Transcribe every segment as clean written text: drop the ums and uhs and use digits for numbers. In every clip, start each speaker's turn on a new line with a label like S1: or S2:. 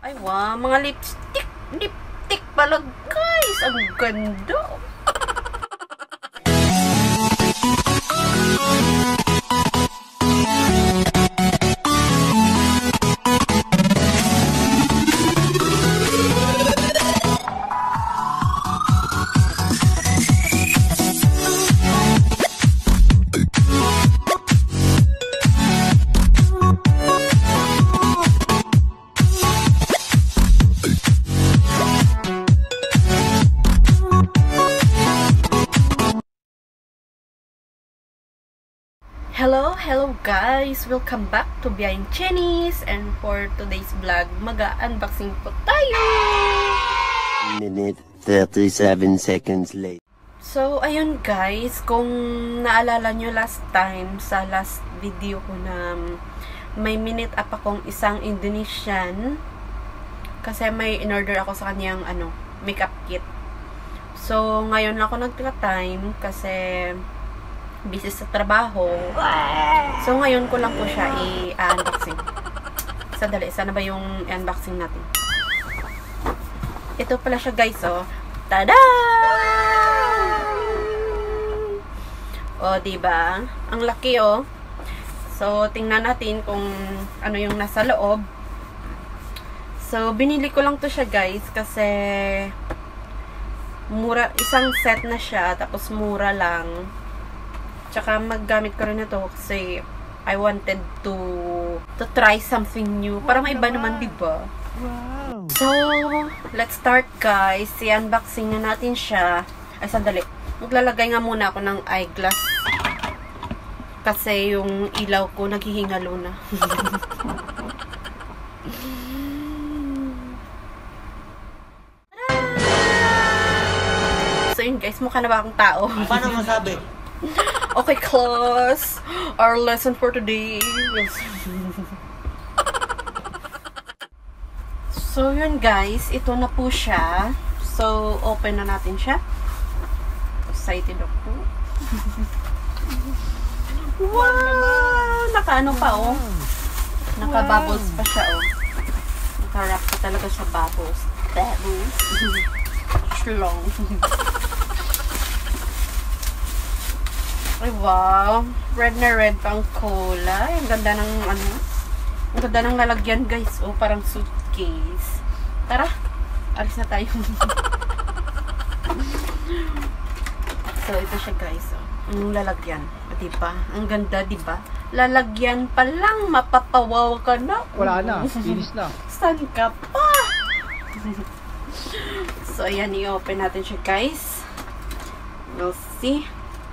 S1: Ay, wow, mga lipstick. Lipstick pala, guys. Ang ganda. Hello guys! Welcome back to Behind Chinese, and for today's vlog, mag-unboxing po tayo!
S2: Minute 37 seconds late.
S1: So, ayun guys, kung naalala nyo last time, sa last video ko na may minute up akong isang Indonesian kasi may in-order ako sa kanyang makeup kit. So, ngayon lang ako nagtaka-time kasi busy sa trabaho. So, ngayon ko lang po siya i-unboxing. Sandali, sana ba yung unboxing natin? Ito pala siya guys, oh. Tada! O, diba? Ang laki, oh. So, tingnan natin kung ano yung nasa loob. So, binili ko lang to siya guys kasi mura, isang set na siya, tapos mura lang. Tsaka maggamit ko rin ito kasi I wanted to try something new. Para maiba naman, diba? Wow! So, let's start guys. I-unboxing na natin siya. Ay, sandali. Maglalagay nga muna ako ng eyeglass. Kasi yung ilaw ko naghihingalo na. So yun guys, mukha na ba akong tao?
S2: Paano masabi?
S1: Okay, class. Our lesson for today. So, yun guys. Ito na po siya. So, open na natin siya. Excited ako. Wow! Naka-ano pa, oh. Naka-bubbles pa siya, oh. Naka-wrap pa talaga siya bubbles. Bubbles. Shlong. Ay, wow. Red na red pang kulay. Ang ganda ng ang ganda ng lalagyan, guys. Oh, parang suitcase. Tara. Alis na tayo. So, ito siya, guys. Oh. Ang lalagyan. Diba? Ang ganda, diba? Lalagyan pa lang. Mapapawaw ka na.
S3: Wala na. Finish na.
S1: Saan ka pa? So, ayan. I-open natin siya, guys. We'll see.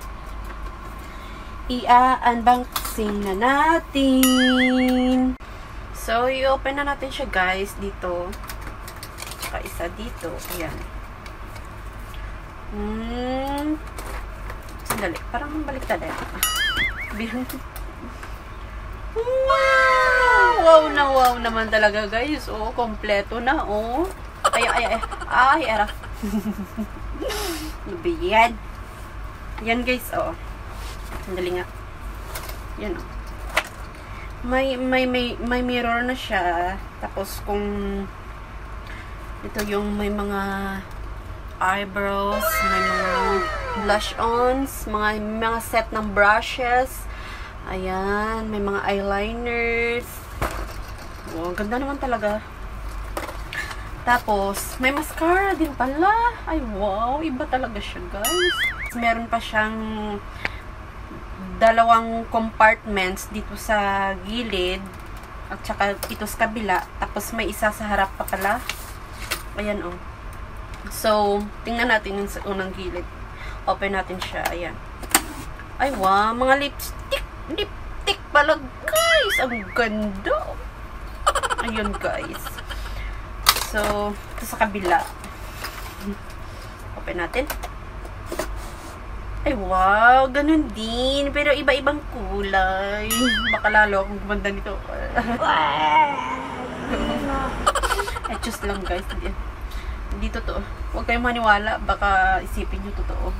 S1: I-unboxing na natin. So, i-open na natin siya guys dito. Tsaka isa dito. Ayan. Sandali. Parang baliktad eh. Wow! Wow na wow naman talaga guys. Oh, kompleto na. Oh. Ay, era. Lubiyan. Yan guys, oh. Sandali nga. Yan, oh. May mirror na siya. Tapos kung ito yung may mga eyebrows, may mga blush ons, mga set ng brushes. Ayan, may mga eyeliners. Oh, ganda naman talaga. Tapos may mascara din pala. Ay, wow, iba talaga siya, guys. Meron pa siyang dalawang compartments dito sa gilid at saka ito sa kabila, tapos may isa sa harap pa pala. Ayan, oh. So, tingnan natin yung sa unang gilid. Open natin siya. Ayan. Ay, wow, mga lipstick. Lipstick pala, guys. Ang ganda. Ayun, guys. So, ito sa kabila. Open natin. Ay, wow. Ganun din. Pero iba-ibang kulay. Baka lalo akong gumanda nito. Ay, just lang, guys. Hindi totoo. Huwag kayong maniwala. Baka isipin nyo totoo.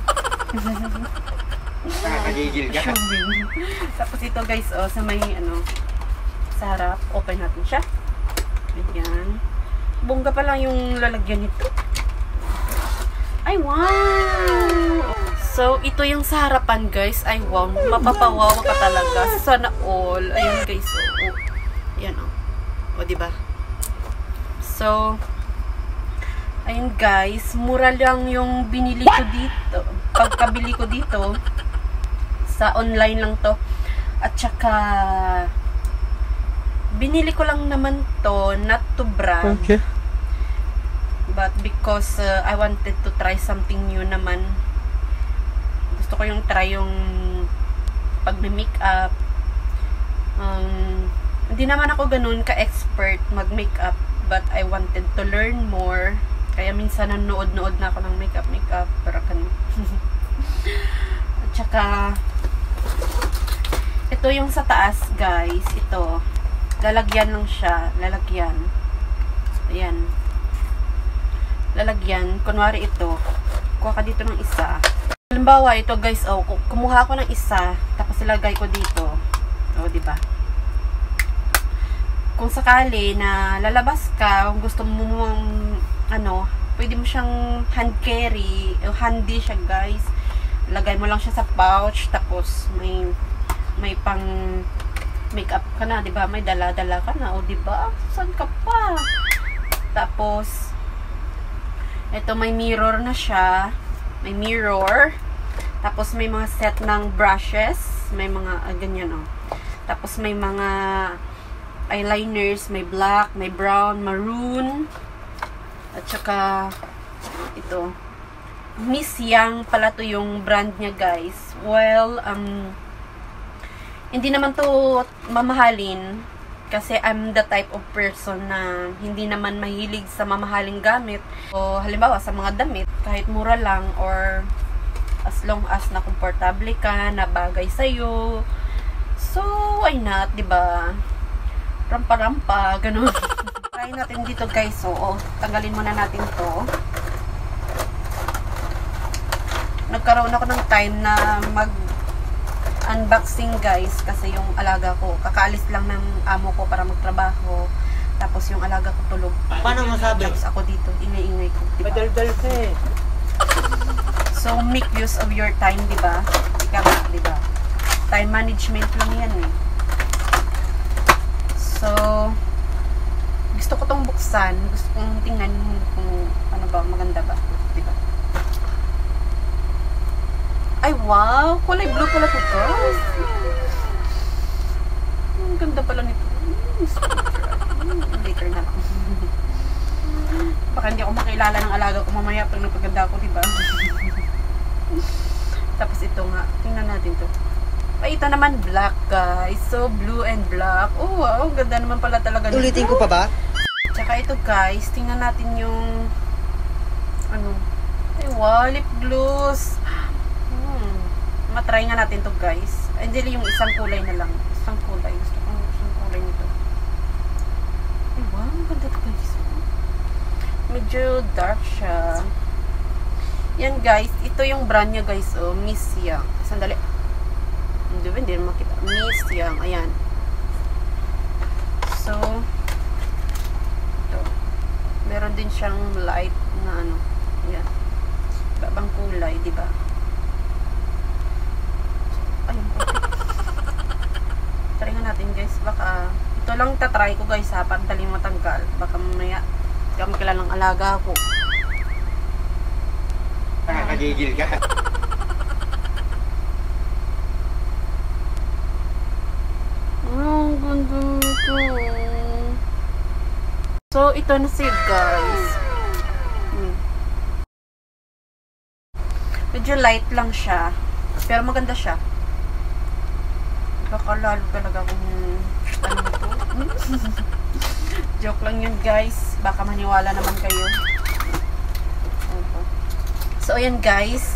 S2: Nakakagigil ka.
S1: Tapos ito, guys, oh, sa may, sa harap. Open natin siya. Ayan. bongga pa lang yung lalagyan nito. Ay, wow! So, ito yung sa harapan, guys. Ay, wow. Mapapawawa ka talaga. Sana all. Ayan, guys. Oh. Ayan, oh. O, diba? So, ayun, guys. Mura lang yung binili ko dito. Pagkabili ko dito, sa online lang to. At saka, binili ko lang naman to, not to brag.
S2: Okay.
S1: But because I wanted to try something new naman. Gusto ko yung try yung pag-makeup. Hindi naman ako ganun ka-expert mag-makeup, but I wanted to learn more. Kaya minsan nanood-nood na ako ng makeup. Para ganun. At saka, ito yung sa taas, guys. Ito. Lalagyan lang siya. Lalagyan. Ayan. Lalagyan. Kunwari ito. Kuha ka dito ng isa. Halimbawa, ito guys, oh, kumuha ako ng isa, tapos ilagay ko dito. Oh, diba? Kung sakali na lalabas ka, kung gusto mo ano, pwede mo siyang hand carry, handy siya, guys. Lagay mo lang siya sa pouch, tapos may pang makeup ka na, diba? May dala-dala ka na, o diba? Saan ka pa? Tapos ito, may mirror na siya. May mirror. Tapos may mga set ng brushes. May mga ganyan, oh. Tapos may mga eyeliners, may black, may brown, maroon. At saka ito. Miss Yang pala to yung brand niya, guys. Well, hindi naman to mamahalin. Kasi I'm the type of person na hindi naman mahilig sa mamahaling gamit. O halimbawa sa mga damit, kahit mura lang or as long as na komportable ka, na bagay sa'yo. So, why not, diba? Rampa-rampa, ganun. Try natin dito, guys. So, tanggalin muna natin to. Nagkaroon ako ng time na unboxing, guys, kasi yung alaga ko, kakaalis lang ng amo ko para magtrabaho, tapos yung alaga ko tulog pa.
S2: Paano masabi?
S1: Tapos ako dito, ingay-ingay ko, diba?
S2: Madaldal ka eh.
S1: So, make use of your time, diba? Ika nga, diba? Time management lang yan eh. So, gusto ko tong buksan, gusto kong tingnan kung ano ba, maganda ba, diba? Ay, wow! Kulay blue pala ito, guys. Ang ganda pala nito. Later na lang. Baka hindi ako makilala ng alaga ko mamaya pag napaganda ako, diba? Tapos ito nga. Tingnan natin to. Ay, ito naman black, guys. So, blue and black. Oh, wow. Ganda naman pala talaga nito.
S2: Ulitin ko pa ba?
S1: Tsaka ito, guys. Tingnan natin yung ano. Ay, wow. Lip gloss. Matry nga natin to, guys. Hindi yung isang kulay na lang. Isang kulay. Gusto ko isang kulay nito. Ay, wow. Ang ganda to, guys. Medyo dark siya. Yan, guys. Ito yung brand niya, guys. Oh, Miss Yang. Sandali. Hindi na makita. Miss Yang. Ayan. So, ito. Meron din siyang light na ano. Ayan. Babang kulay, diba? Ayun. Try nga natin, guys. Baka, ito lang tatry ko, guys, ha. Pantaling matanggal. Baka mamaya, kami kilalang alaga ko.
S2: Nakakagigil ka.
S1: Ang ganda nito. So, ito na siya, guys. Medyo light lang siya. Pero maganda siya. Baka lalo talaga kung ano ito. Joke lang yun, guys. Baka maniwala naman kayo. So, ayan, guys.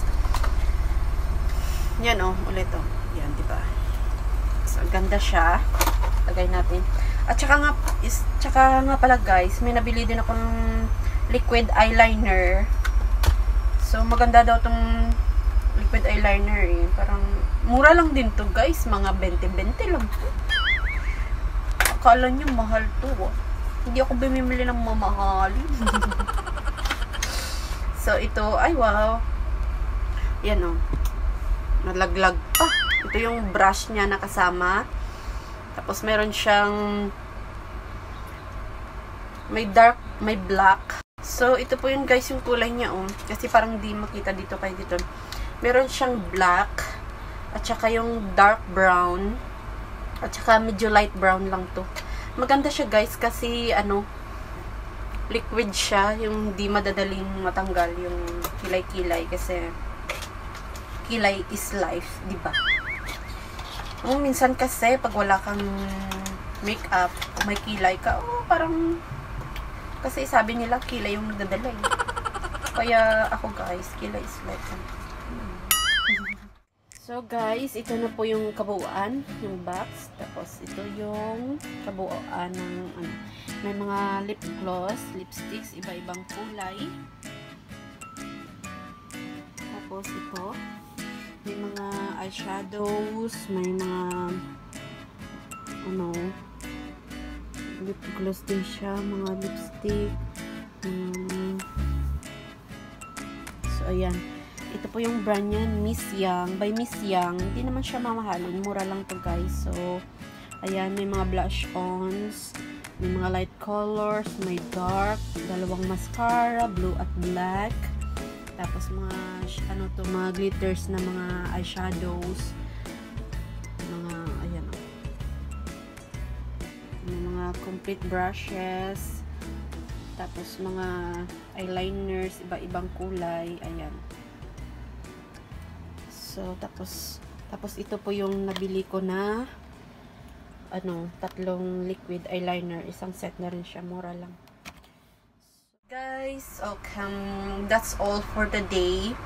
S1: Yan, oh. Ulit, oh. Yan, diba? So, ganda siya. Lagay natin. At saka nga pala, guys, may nabili din akong liquid eyeliner. So, maganda daw tong liquid eyeliner eh. Parang, mura lang din to, guys. Mga 20-20 lang to. Akala nyo, mahal to, oh. Hindi ako bumimili ng mamahalin. So, ito, ay wow. Yan o. Nalaglag pa. Ito yung brush niya na kasama. Tapos, meron siyang may dark, may black. So, ito po yun guys, yung kulay niya oh. Kasi parang di makita dito kayo dito. Meron siyang black. At saka yung dark brown. At saka medyo light brown lang to. Maganda siya guys kasi ano, liquid siya, yung di madadaling matanggal yung kilay-kilay kasi kilay is life, di ba? Minsan kasi pag wala kang makeup, may kilay ka, parang kasi sabi nila kilay yung nagdadala eh. Kaya ako guys, kilay is life. So guys, ito na po yung kabuuan, yung box. Tapos ito yung kabuuan ng ano, may mga lip gloss, lipsticks, iba-ibang kulay. Tapos ito, may mga eyeshadows, may mga ano, lip gloss din siya, mga lipstick. So ayan. Ito po yung brand niya, Miss Young. By Miss Young. Hindi naman siya mamahalin. Mura lang to guys. So, ayan. May mga blush ons. May mga light colors. May dark. Dalawang mascara. Blue at black. Tapos mga, ano to, mga glitters na mga eyeshadows. Mga, ayan. May mga complete brushes. Tapos mga eyeliners. Iba-ibang kulay. Ayan. So, tapos ito po yung nabili ko na ano, 3 liquid eyeliner. Isang set na rin siya. Mura lang. Guys, okay. That's all for today.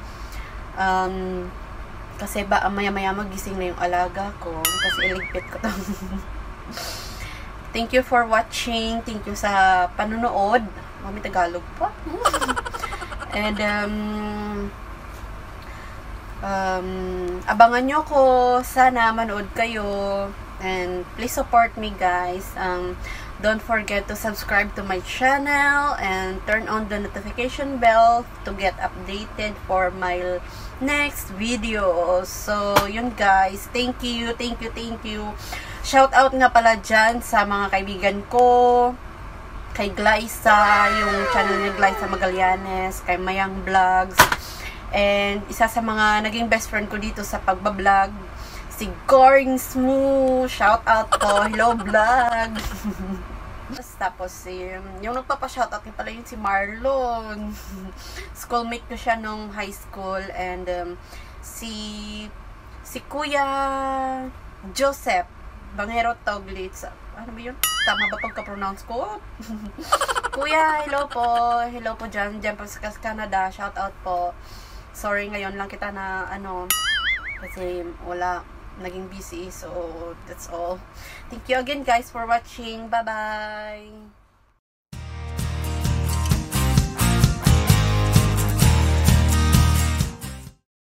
S1: Kasi ba, maya-maya magising na yung alaga ko. Kasi iligpit ko to. Thank you for watching. Thank you sa panunood. Mami Tagalog pa. And, abangan nyo ko, sana manood kayo, and please support me guys. Don't forget to subscribe to my channel and turn on the notification bell to get updated for my next video. So yun guys, thank you. Shout out nga pala dyan sa mga kaibigan ko, kay Glyza, yung channel ni Glyza Magallanes, kay Mayang Vlogs. And isa sa mga naging best friend ko dito sa pagbablog, si Goring Smooth. Shout out po. Hello vlog. Tapos yung nagpapa-shoutout niya pala yun si Marlon. Schoolmate ko siya nung high school. And si Kuya Joseph Bangero Toglitz. Ano ba yun? Tama ba pagka-pronounce ko? Kuya, hello po dyan po sa Canada. Shout out po. Sorry, ngayon lang kita na ano, kasi wala, naging busy. So, that's all. Thank you again guys for watching. Bye-bye!